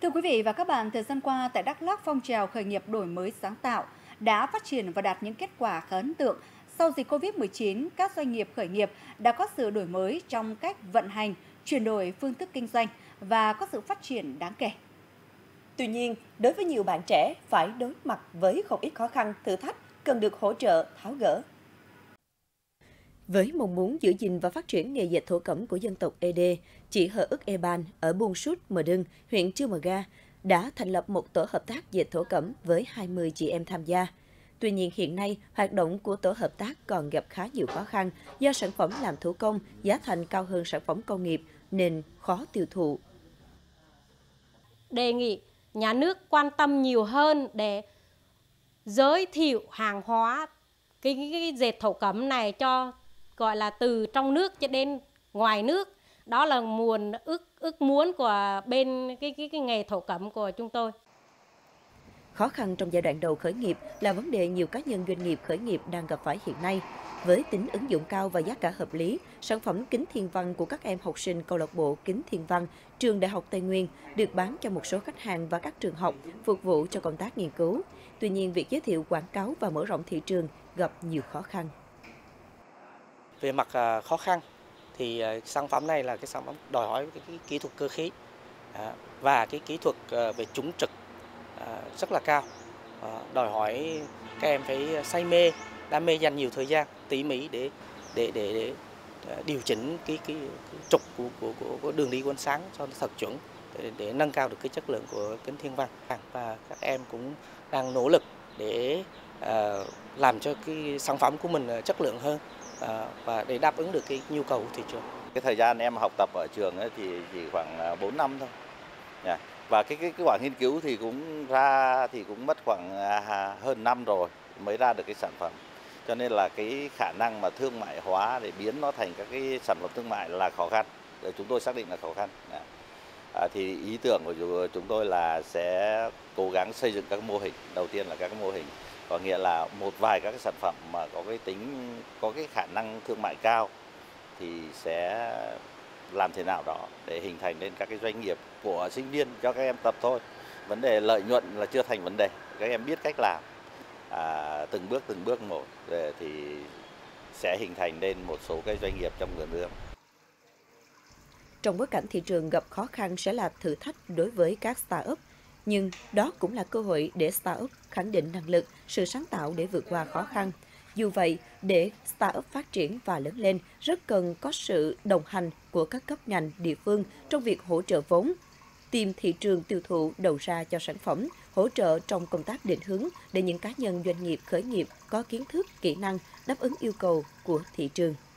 Thưa quý vị và các bạn, thời gian qua tại Đắk Lắk, phong trào khởi nghiệp đổi mới sáng tạo đã phát triển và đạt những kết quả khá ấn tượng. Sau dịch Covid-19, các doanh nghiệp khởi nghiệp đã có sự đổi mới trong cách vận hành, chuyển đổi phương thức kinh doanh và có sự phát triển đáng kể. Tuy nhiên, đối với nhiều bạn trẻ phải đối mặt với không ít khó khăn, thử thách cần được hỗ trợ, tháo gỡ. Với mong muốn giữ gìn và phát triển nghề dệt thổ cẩm của dân tộc Ede, chị Hờ ức Eban ở Buôn Sút, Mờ Đưng, huyện Chư Mờ Ga đã thành lập một tổ hợp tác dệt thổ cẩm với 20 chị em tham gia. Tuy nhiên hiện nay, hoạt động của tổ hợp tác còn gặp khá nhiều khó khăn do sản phẩm làm thủ công, giá thành cao hơn sản phẩm công nghiệp nên khó tiêu thụ. Đề nghị nhà nước quan tâm nhiều hơn để giới thiệu hàng hóa cái dệt thổ cẩm này cho gọi là từ trong nước cho đến ngoài nước. Đó là ước muốn của bên cái nghề thổ cẩm của chúng tôi. Khó khăn trong giai đoạn đầu khởi nghiệp là vấn đề nhiều cá nhân doanh nghiệp khởi nghiệp đang gặp phải hiện nay. Với tính ứng dụng cao và giá cả hợp lý, sản phẩm kính thiên văn của các em học sinh câu lạc bộ kính thiên văn trường Đại học Tây Nguyên được bán cho một số khách hàng và các trường học phục vụ cho công tác nghiên cứu. Tuy nhiên, việc giới thiệu quảng cáo và mở rộng thị trường gặp nhiều khó khăn. Về mặt khó khăn thì sản phẩm này là cái sản phẩm đòi hỏi cái kỹ thuật cơ khí và cái kỹ thuật về trũng trực rất là cao, đòi hỏi các em phải say mê, đam mê, dành nhiều thời gian tỉ mỉ để điều chỉnh cái trục của đường đi của ánh sáng cho nó thật chuẩn để nâng cao được cái chất lượng của kính thiên văn. Và các em cũng đang nỗ lực để làm cho cái sản phẩm của mình chất lượng hơn và để đáp ứng được cái nhu cầu của thị trường. Cái thời gian em học tập ở trường ấy thì chỉ khoảng 4 năm thôi. Và cái kết quả nghiên cứu thì cũng mất khoảng hơn năm rồi mới ra được cái sản phẩm. Cho nên là cái khả năng mà thương mại hóa để biến nó thành các cái sản phẩm thương mại là khó khăn. Chúng tôi xác định là khó khăn. Thì ý tưởng của chúng tôi là sẽ cố gắng xây dựng các mô hình. Đầu tiên là các mô hình, có nghĩa là một vài các cái sản phẩm mà có cái khả năng thương mại cao thì sẽ làm thế nào đó để hình thành lên các cái doanh nghiệp của sinh viên cho các em tập thôi. Vấn đề lợi nhuận là chưa thành vấn đề, các em biết cách làm từng bước một thì sẽ hình thành lên một số cái doanh nghiệp trong vườn ươm. Trong bối cảnh thị trường gặp khó khăn sẽ là thử thách đối với các startup, nhưng đó cũng là cơ hội để startup khẳng định năng lực, sự sáng tạo để vượt qua khó khăn. Dù vậy, để startup phát triển và lớn lên, rất cần có sự đồng hành của các cấp ngành, địa phương trong việc hỗ trợ vốn, tìm thị trường tiêu thụ đầu ra cho sản phẩm, hỗ trợ trong công tác định hướng để những cá nhân doanh nghiệp khởi nghiệp có kiến thức, kỹ năng đáp ứng yêu cầu của thị trường.